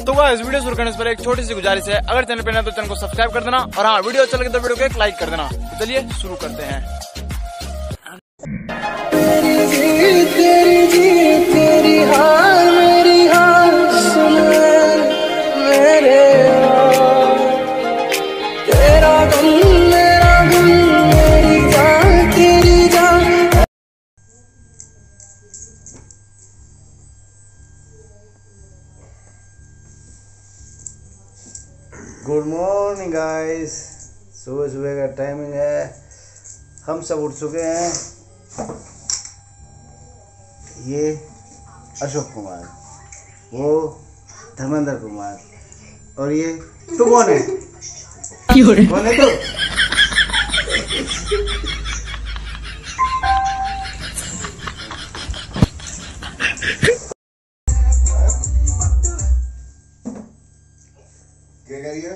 तो guys video शुरू करने से पहले एक छोटी सी गुजारिश है, अगर चैनल पे नए तो चैनल को सब्सक्राइब कर देना और हाँ वीडियो अच्छा लगे तो वीडियो को एक लाइक कर देना। तो चलिए शुरू करते हैं। तेरी हार मेरी हार सुन मेरे तेरा गम मेरा गम मेरी जान तेरी जान। गुड मॉर्निंग गाइस, सुबह सुबह का टाइमिंग है, हम सब उठ चुके हैं। ये अशोक कुमार, वो धर्मेंद्र कुमार और ये तू कौन है? कौन है तू? क्या करिए?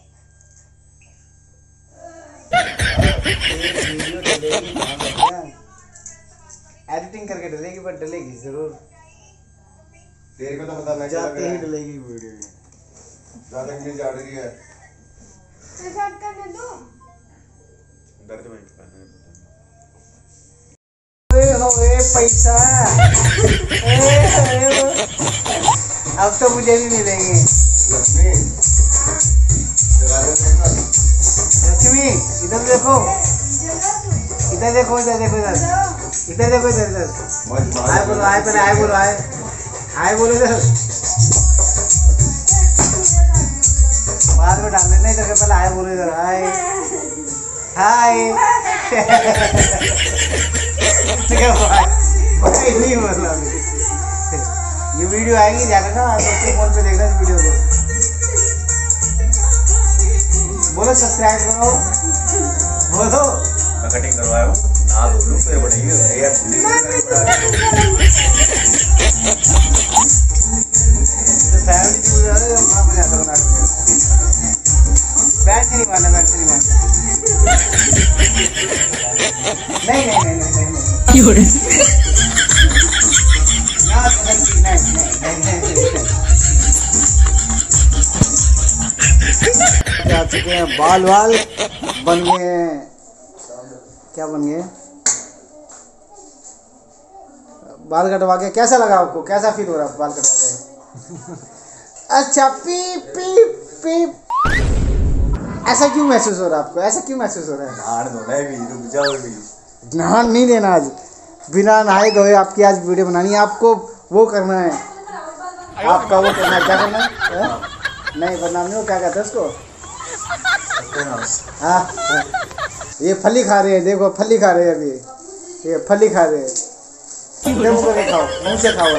एडिटिंग करके डलेगी, पर डलेगी जरूर। तेरे को तो पता मैं जाते ही डलेगी वीडियो में। ज्यादा इंग्लिश आ रही है। शॉर्ट करने दो। दर्द में पहनने ओए पैसा अब तो मुझे भी मिलेंगे। लक्ष्मी इधर देखो, इधर देखो, इधर देखो, इधर इधर देखो, इधर इधर आए बोलो, आए पहले आए बोलो, आए आए बोलो इधर। बाद में डाल देना, इधर पहले आए बोलो, इधर आए हाय नहीं बोला। ये वीडियो आएगी, जाकर ना दोस्तों फोन पे देखना इस वीडियो को। बोलो सब्सक्राइब करो, बोलो। मैं कटिंग करवाया हूँ, ना दो लोग तो बढ़ेंगे यार। फैमिली की वीडियो है, बड़ा मजा आता है बनाने में। बैठ नहीं मारना, बैठ नहीं मारना। नहीं नहीं नहीं नहीं नहीं क्यों रे ना नहीं नहीं नहीं आ चुके हैं, बाल बन गए हैं। क्या बन गए? बाल कटवा के कैसा लगा आपको? कैसा फील हो रहा है बाल कटवा के? अच्छा पी पी पी ऐसा क्यों महसूस हो रहा है आपको? ऐसा क्यों महसूस हो रहा है? नहान धोना है भी, रुक जाओ भी। नहान नहीं देना आज, बिना नहाए धोए आपकी आज वीडियो बनानी है। आपको वो करना है, आपका वो करना है। क्या करना है? नहीं बदनाम नहीं हो, क्या कहते हैं उसको? हाँ ये फली खा रहे हैं, देखो फली खा रहे हैं अभी, ये फली खा रहे हैं। मुंह करके खाओ, मुंह से खाओ।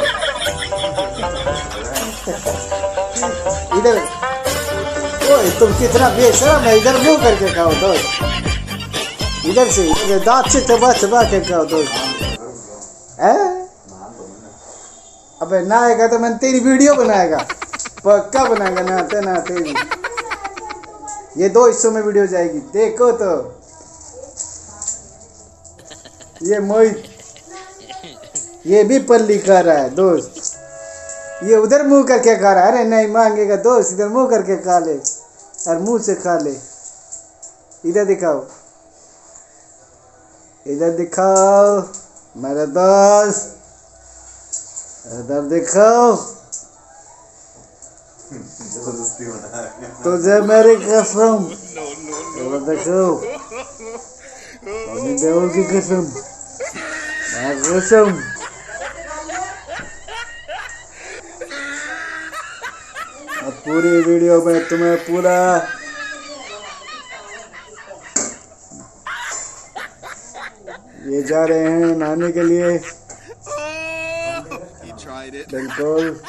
इधर ओए तुम कितना बेशरम है, इधर मुंह करके खाओ दोस्त, इधर से इधर दांत से चबा चबा के खाओ दोस्त। अबे ना आएगा तो मैंने तेरी वीडियो बनाएगा, पक्का बनाएगा नहाते नहाते ही। ये 2 हिस्सों में वीडियो जाएगी, देखो तो। ये मोहित, ये भी पल्ली खा रहा है दोस्त, ये उधर मुंह करके खा रहा है। अरे नहीं मांगेगा दोस्त, इधर मुंह करके खा ले और मुंह से खा ले। इधर दिखाओ, इधर दिखाओ मेरा दोस्त, इधर दिखाओ। तुझे मेरी कसम, इधर देखो, सनी देओल की कसम, कसम। अब पूरी वीडियो में तुम्हें पूरा ये जा रहे हैं नहाने के लिए, बिल्कुल।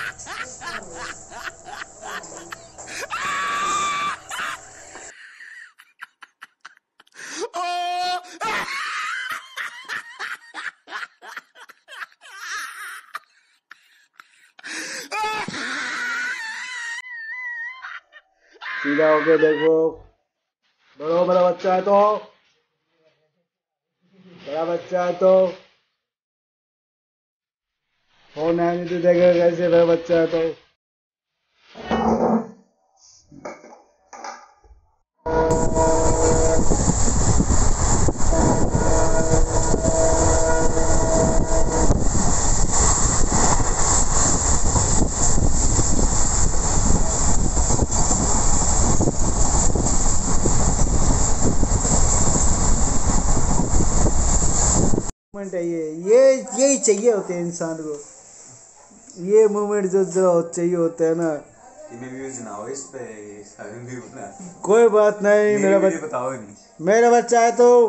सीधा होके देखो, बड़ो बड़ा बच्चा है तो, बड़ा बच्चा है तो फोन है नहीं तो देखेगा कैसे, बड़ा बच्चा है तो। मोमेंट है ये यही चाहिए होते हैं इंसान को, ये मोमेंट जो चाहिए होते हैं ना। इनमें व्यूज ना हो इस पे भी बना। कोई बात नहीं, मेरा बताओ नहीं, मेरा बच्चा है तो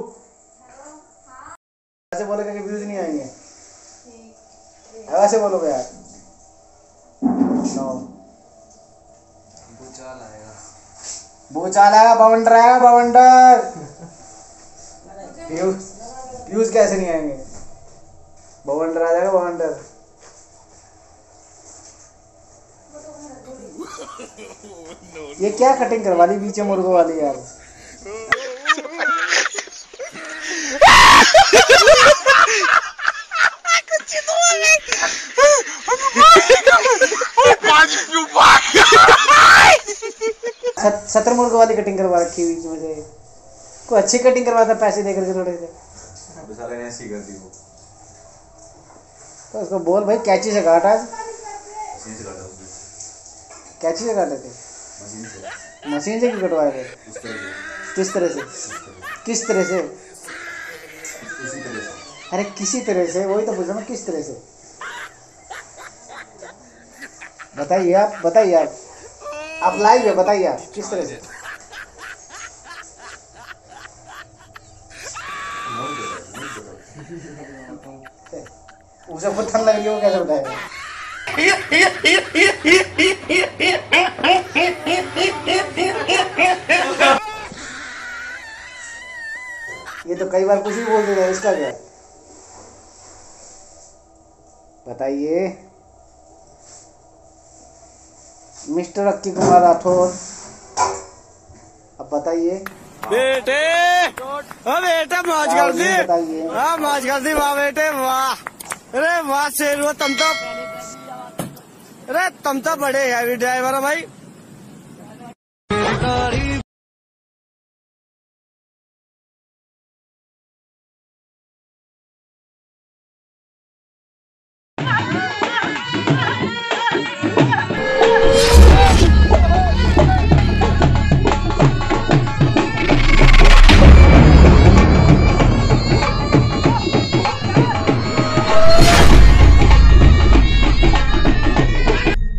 ऐसे बोलेगा कि व्यूज नहीं आएंगे, ऐसे बोलोगे यार। नो भूचाल आएगा, बवंडर आएगा, बवंडर। व्यूज कैसे नहीं आएंगे, बवंडर आ जाएगा, बवंडर। ये क्या कटिंग करवा ली बीच में मुर्गों वाली यार। सतर मुर्गों वाली कटिंग करवा रखी बीच में से। कोई अच्छी कटिंग करवाता पैसे दे करके थोड़े से। साले ने ऐसी कर दी वो। तो उसको बोल भाई कैंची से काट आज। मशीन से काटा उसने। कैंची से काटे थे? मशीन से। मशीन से क्यों कटवाए थे? किस तरह से? किस तरह से? इसी तरह से। अरे किसी तरह से, वही तो पूछ रहा हूँ, किस तरह से बताइए आप, बताइए आप लाइव है, बताइए आप किस तरह से। उसे खुद ठंड लग रही है, वो कैसे बताएगा? ये तो कई बार कुछ भी बोल देता है, इसका क्या? बताइए मिस्टर अक्की कुमार राठौर, अब बताइए। बेटे बेटे मौज कर दी, बताइए। हाँ मौज कर दी, वाह बेटे वाह। अरे वाह शेर, वो तुम तो, अरे तुम तो बड़े हैवी ड्राइवर हो भाई।